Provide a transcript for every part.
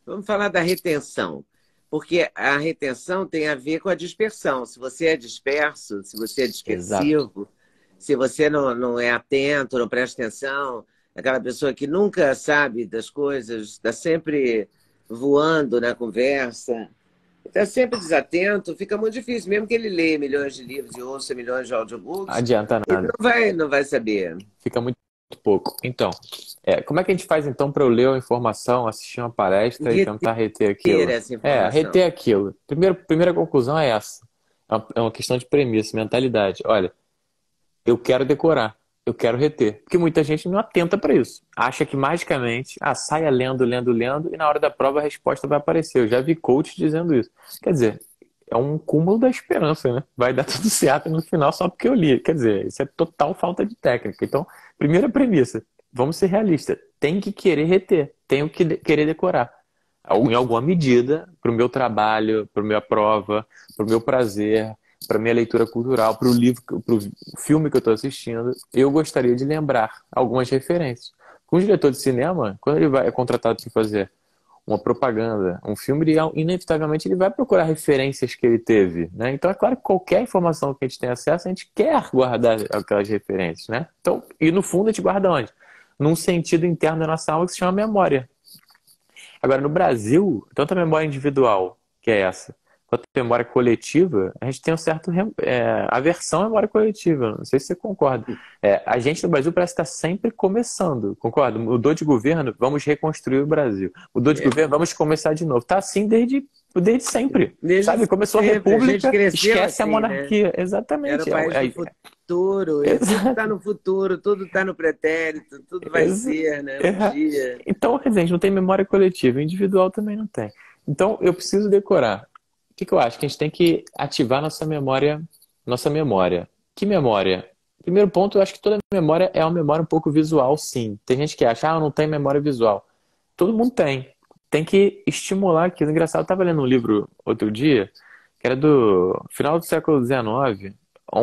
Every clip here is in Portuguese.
Vamos falar da retenção, porque a retenção tem a ver com a dispersão. Se você é disperso, se você é Exato. dispersivo, se você não é atento, não presta atenção, aquela pessoa que nunca sabe das coisas, está sempre voando na conversa, está sempre desatento, fica muito difícil. Mesmo que ele leia milhões de livros e ouça milhões de audiobooks, Adianta ele nada. não vai saber. Fica muito pouco. Então, como é que a gente faz então para eu ler a informação, assistir uma palestra e tentar reter Reter aquilo? essa informação. Reter aquilo. Primeira conclusão é essa. É uma questão de premissa, mentalidade. Olha, eu quero decorar, eu quero reter. Porque muita gente não atenta para isso. Acha que magicamente, saia lendo, lendo, lendo, e na hora da prova a resposta vai aparecer. Eu já vi coach dizendo isso. Quer dizer, é um cúmulo da esperança, né? Vai dar tudo certo no final só porque eu li. Quer dizer, isso é total falta de técnica. Então, primeira premissa, vamos ser realistas. Tem que querer reter, tenho que querer decorar. Em alguma medida, para o meu trabalho, para a minha prova, para o meu prazer, para minha leitura cultural, para o livro, para o filme que eu estou assistindo, eu gostaria de lembrar algumas referências. Com o diretor de cinema, quando ele é contratado para fazer uma propaganda, um filme, inevitavelmente ele vai procurar referências que ele teve, né? Então é claro que qualquer informação que a gente tem acesso, a gente quer guardar aquelas referências, né? Então, e no fundo a gente guarda onde? Num sentido interno da nossa alma que se chama memória. Agora, no Brasil, tanto a memória individual, que é essa, quanto a memória coletiva, a gente tem um certo aversão à memória coletiva. Não sei se você concorda. A gente no Brasil parece estar sempre começando, concorda? Mudou de governo, vamos reconstruir o Brasil. Mudou de É. governo, vamos começar de novo. Tá assim desde sempre. Desde Sabe? Começou a sempre, a gente república, cresceu esquece a assim, né? monarquia. Era o Exatamente. país do futuro, e tudo está no futuro, tudo está no pretérito, tudo vai Exa- ser, né? Um é. dia. Então, quer dizer, a gente não tem memória coletiva, individual também não tem. Então, eu preciso decorar. O que que eu acho? Que a gente tem que ativar nossa memória. Nossa memória. Que memória? Primeiro ponto, eu acho que toda memória é uma memória um pouco visual, sim. Tem gente que acha, eu não tenho memória visual. Todo mundo tem. Tem que estimular aquilo. Engraçado, eu estava lendo um livro outro dia, que era do final do século XIX,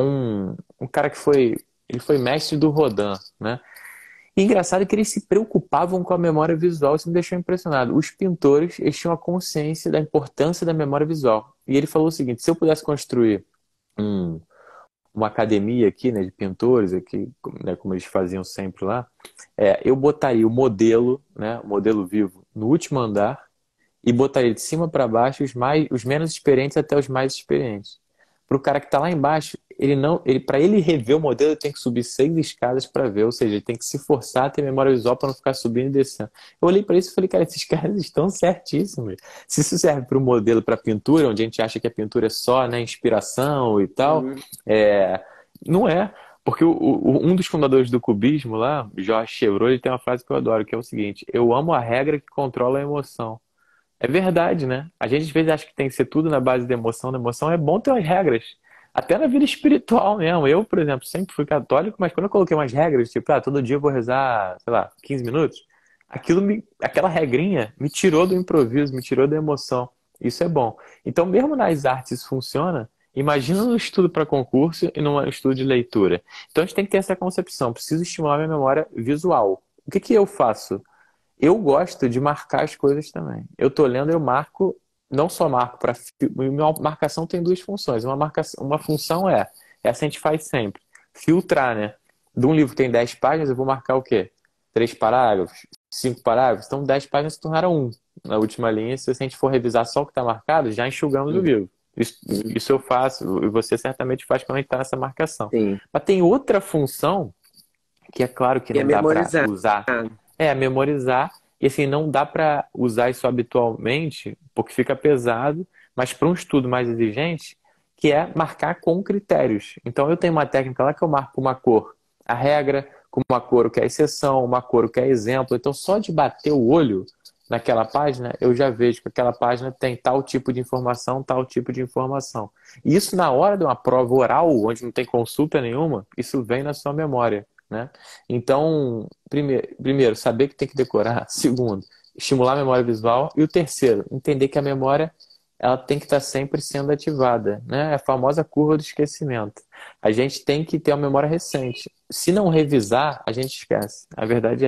um cara que ele foi mestre do Rodin, né? E engraçado que eles se preocupavam com a memória visual, isso me deixou impressionado. Os pintores, eles tinham a consciência da importância da memória visual. E ele falou o seguinte: se eu pudesse construir um- uma academia aqui, né, de pintores, aqui, né, como eles faziam sempre lá, eu botaria o modelo, né, o modelo vivo, no último andar e botaria de cima para baixo os menos experientes até os mais experientes. Para o cara que está lá embaixo, ele não, para ele rever o modelo, ele tem que subir 6 escadas para ver, ou seja, ele tem que se forçar a ter memória visual para não ficar subindo e descendo. Eu olhei para isso e falei, cara, esses caras estão certíssimos. Se isso serve para o modelo, para pintura, onde a gente acha que a pintura é só, né, inspiração e tal, Uhum. é, não é. Porque um dos fundadores do cubismo lá, Georges Chevreul, ele tem uma frase que eu adoro, que é o seguinte: eu amo a regra que controla a emoção. É verdade, né? A gente às vezes acha que tem que ser tudo na base da emoção. Da emoção é bom ter umas regras. Até na vida espiritual mesmo. Eu, por exemplo, sempre fui católico, mas quando eu coloquei umas regras, tipo, todo dia eu vou rezar, sei lá, 15 minutos, aquela regrinha me tirou do improviso, me tirou da emoção. Isso é bom. Então, mesmo nas artes isso funciona. Imagina no estudo para concurso e no estudo de leitura. Então, a gente tem que ter essa concepção. Preciso estimular minha memória visual. O que que eu faço? Eu gosto de marcar as coisas também. Eu tô lendo, eu marco, não só marco para. Minha marcação tem duas funções. Uma função essa a gente faz sempre, filtrar, né? De um livro que tem 10 páginas, eu vou marcar o quê? 3 parágrafos, 5 parágrafos, então 10 páginas se tornaram um. Na última linha, se a gente for revisar só o que está marcado, já enxugamos o livro. Isso eu faço, e você certamente faz quando a gente está nessa marcação. Sim. Mas tem outra função que é claro que Que é não dá para memorizar. usar memorizar. E assim, não dá para usar isso habitualmente, porque fica pesado, mas para um estudo mais exigente, que é marcar com critérios. Então eu tenho uma técnica lá que eu marco uma cor, a regra, com uma cor o que é exceção, uma cor o que é exemplo. Então só de bater o olho naquela página, eu já vejo que aquela página tem tal tipo de informação, tal tipo de informação. E isso na hora de uma prova oral, onde não tem consulta nenhuma, isso vem na sua memória, né? Então, primeiro, saber que tem que decorar. Segundo, estimular a memória visual. E o terceiro, entender que a memória ela tem que estar sempre sendo ativada, né? É a famosa curva do esquecimento. A gente tem que ter uma memória recente. Se não revisar, a gente esquece. A verdade é essa.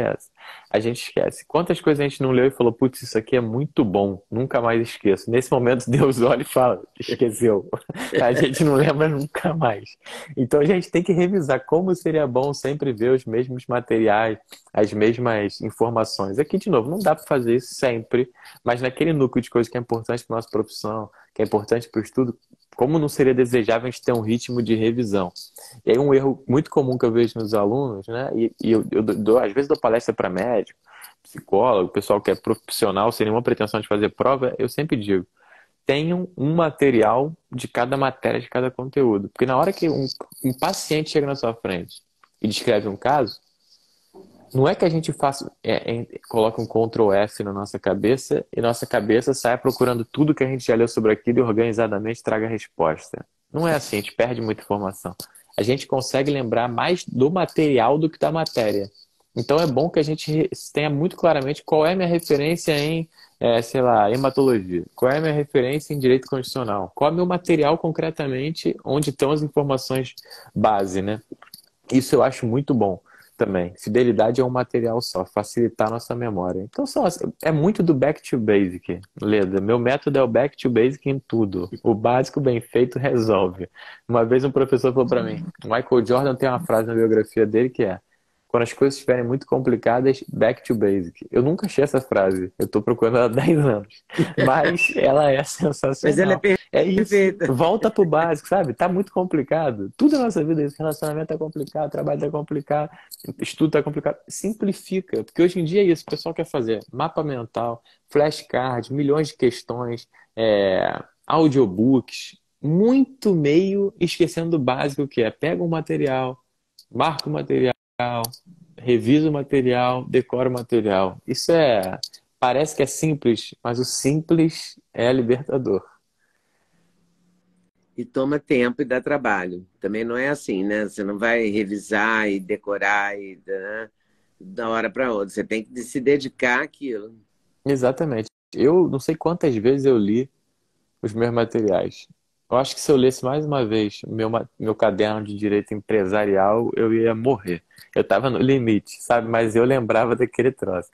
A gente esquece. Quantas coisas a gente não leu e falou, putz, isso aqui é muito bom, nunca mais esqueço. Nesse momento, Deus olha e fala, esqueceu. A gente não lembra nunca mais. Então a gente tem que revisar como seria bom sempre ver os mesmos materiais, as mesmas informações. Aqui, de novo, não dá para fazer isso sempre, mas naquele núcleo de coisas que é importante para nossa profissão, que é importante para o estudo, como não seria desejável a gente ter um ritmo de revisão? E aí um erro muito comum que eu vejo nos alunos, né? E às vezes dou palestra para médico, psicólogo, pessoal que é profissional, sem nenhuma pretensão de fazer prova, eu sempre digo, tenham um material de cada matéria, de cada conteúdo. Porque na hora que um paciente chega na sua frente e descreve um caso, não é que a gente faça, coloca um Ctrl F na nossa cabeça e nossa cabeça saia procurando tudo que a gente já leu sobre aquilo e organizadamente traga a resposta. Não é assim, a gente perde muita informação. A gente consegue lembrar mais do material do que da matéria. Então é bom que a gente tenha muito claramente qual é a minha referência em, sei lá, hematologia, qual é a minha referência em direito constitucional, qual é o meu material concretamente, onde estão as informações base, né? Isso eu acho muito bom também. Fidelidade é um material só, facilitar a nossa memória. Então é muito do back to basic, Leda. Meu método é o back to basic em tudo. O básico bem feito resolve. Uma vez um professor falou para mim, Michael Jordan tem uma frase na biografia dele que é: quando as coisas estiverem muito complicadas, back to basic. Eu nunca achei essa frase. Eu estou procurando ela há 10 anos. Mas ela é Mas ela sensacional. é É isso. perfeita. Volta pro básico, sabe? Tá muito complicado. Tudo na nossa vida, é isso. Relacionamento tá complicado, trabalho tá complicado, estudo tá complicado. Simplifica. Porque hoje em dia é isso. O pessoal quer fazer mapa mental, flashcard, milhões de questões, audiobooks, muito meio esquecendo do básico que é: pega um material, marca o material, revisa o material, decora o material. Parece que é simples, mas o simples é libertador. E toma tempo e dá trabalho. Também não é assim, né? Você não vai revisar e decorar né, da hora para outra. Você tem que se dedicar àquilo. Exatamente. Eu não sei quantas vezes eu li os meus materiais. Eu acho que se eu lesse mais uma vez meu caderno de direito empresarial, eu ia morrer. Eu estava no limite, sabe? Mas eu lembrava daquele troço.